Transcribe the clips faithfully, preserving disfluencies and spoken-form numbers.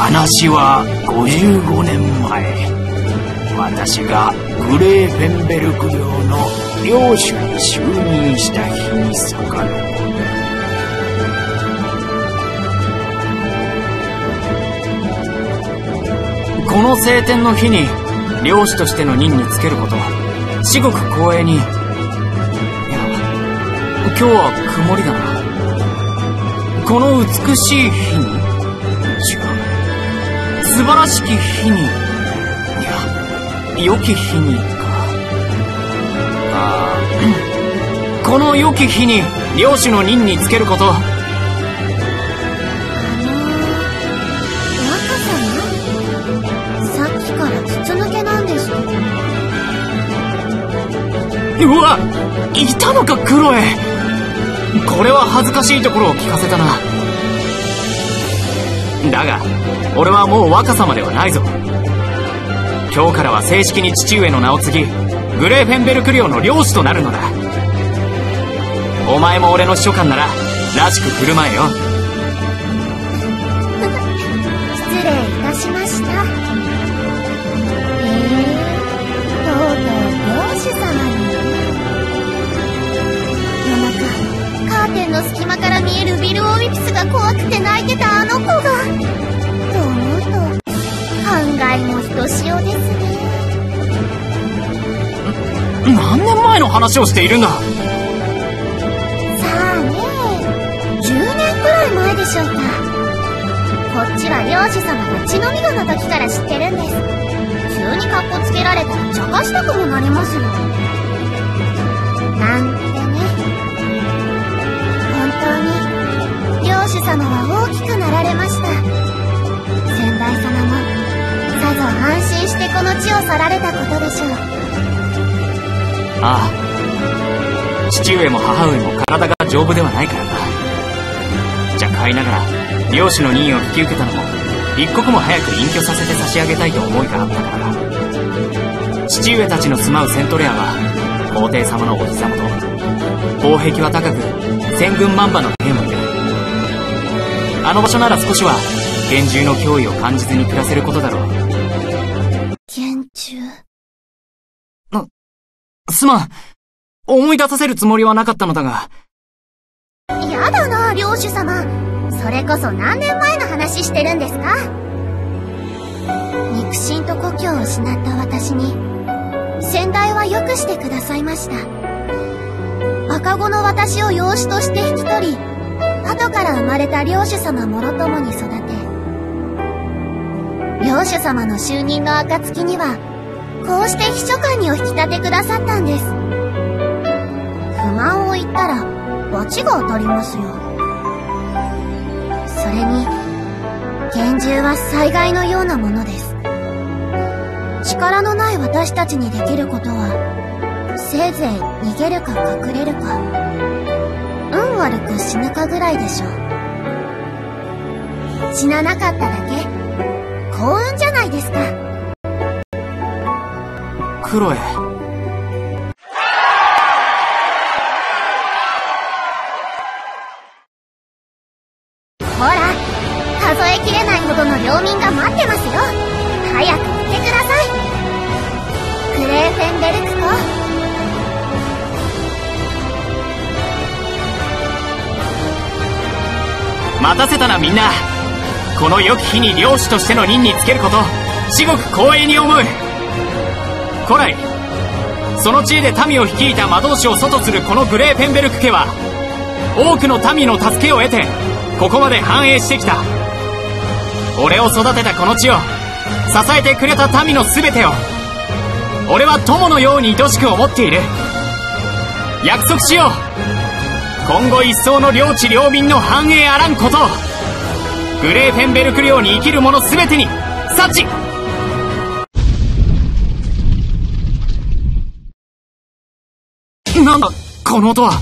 話はごじゅうごねんまえ、私がグレーフェンベルク領の領主に就任した日に遡る。この晴天の日に領主としての任につけること、至極光栄に。いや、今日は曇りだな。この美しい日に、違う、素晴らしき日に、いや、良き日にか。ああ、この良き日に領主の任につけること。うわ、いたのかクロエ。これは恥ずかしいところを聞かせたな。だが俺はもう若様ではないぞ。今日からは正式に父上の名を継ぎ、グレーフェンベルク領の領主となるのだ。お前も俺の秘書官なららしく振る舞えよ。 失礼いたしました。えー、とうとう領主様に。カーテンの隙間から見えるビル・オウィピスが怖くて泣いてたあの子が、と思うと感慨もひとしおですね。 何年前の話をしているんだ。さあねえ、じゅうねんくらい前でしょうか。こっちは領主様が血のみ子の時から知ってるんです。急にカッコつけられたら茶化したくもなりますよ。なんてね。本当に領主様は大きくなられました。先代様もさぞ安心してこの地を去られたことでしょう。 ああ、父上も母上も体が丈夫ではないからな。じゃ買いながら領主の任を引き受けたのも一刻も早く隠居させて差し上げたいと思いがあったからだ。父上たちの住まうセントレアは皇帝様のお膝元、防壁は高く千軍万馬の兵もいる。あの場所なら少しは厳重の脅威を感じずに暮らせることだろう。 厳重。 あ、すまん。思い出させるつもりはなかったのだが。 やだな、領主様。それこそ何年前の話してるんですか？肉親と故郷を失った私に先代はよくしてくださいました。赤子の私を養子として引き取り、後から生まれた領主様もろともに育て、領主様の就任の暁にはこうして秘書官にお引き立てくださったんです。不満を言ったら罰が当たりますよ。それに厳重は災害のようなものです。力のない私たちにできることはせいぜい逃げるか隠れるか、運悪く死ぬかぐらいでしょう。死ななかっただけ幸運じゃないですか。 クロエ。 ほら、数えきれないほどの領民が待ってますよ。早く行ってください。グレーフェンベルク公。 待たせたなみんな。この良き日に領主としての任につけること至極光栄に思う。古来その地位で民を率いた魔導士を外するこのグレーフェンベルク家は多くの民の助けを得てここまで繁栄してきた。俺を育てたこの地を支えてくれた民の全てを俺は友のように愛しく思っている。約束しよう。今後一層の領地領民の繁栄あらんことをグレーフェンベルク領に生きる者全てに察知。なんだこの音は。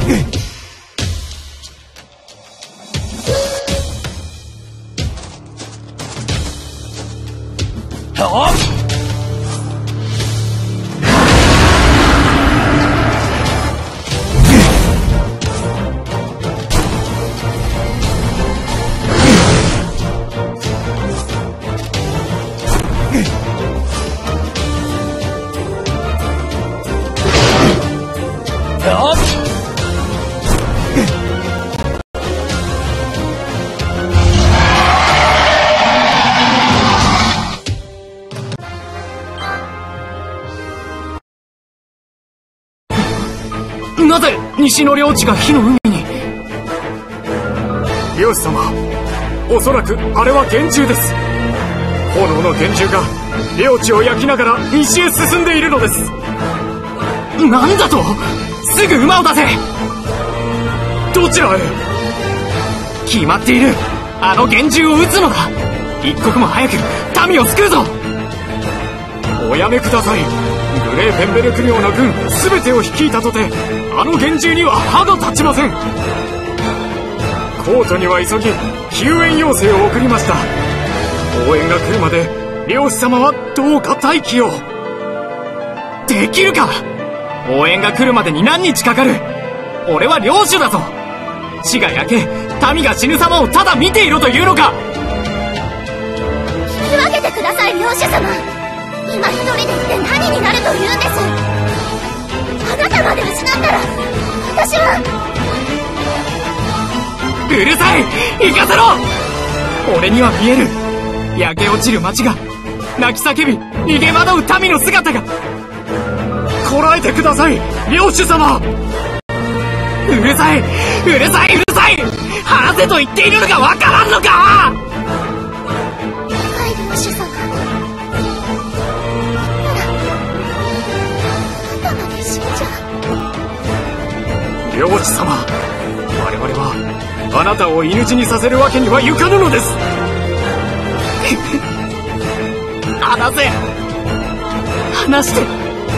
なぜ西の領地が火の海に？漁師様、おそらくあれは幻獣です。炎の幻獣が領地を焼きながら西へ進んでいるのです。なんだと？すぐ馬を出せ！どちらへ？決まっている。あの幻獣を撃つのだ。一刻も早く民を救うぞ。おやめください。グレーペンベルク領の軍全てを率いたとて、あの幻獣には歯が立ちません。コートには急ぎ救援要請を送りました。応援が来るまで漁師様はどうか待機を。できるか？応援が来るまでに何日かかる？俺は領主だぞ。地が焼け民が死ぬ様をただ見ていろというのか？ 引き分けてください、領主様。今一人で行って何になると言うんです。あなたまで失ったら私は。 うるさい！行かせろ！俺には見える。焼け落ちる町が泣き叫び逃げ惑う民の姿が。こらえてください、領主様！うるさい！うるさい！うるさい！話せと言っているのがわからんのか！ はい、領主様。 領主様、我々はあなたを犬死にさせるわけにはいかぬのです。話せ、話して。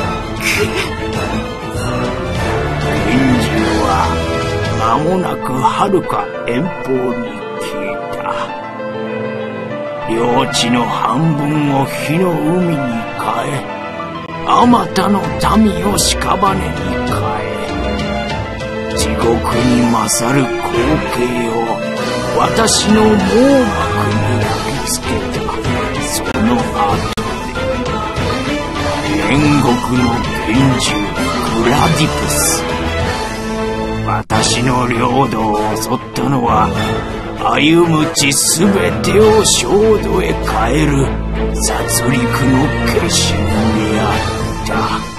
幻獣は間もなく遥か遠方に消えた。領地の半分を火の海に変え、あまたの民を屍に変え、地獄に勝る光景を私の網膜に焼き付けた。その後で煉獄の幻獣グラディプス、私の領土を襲ったのは歩む地すべてを焦土へ変える殺戮の化身であった。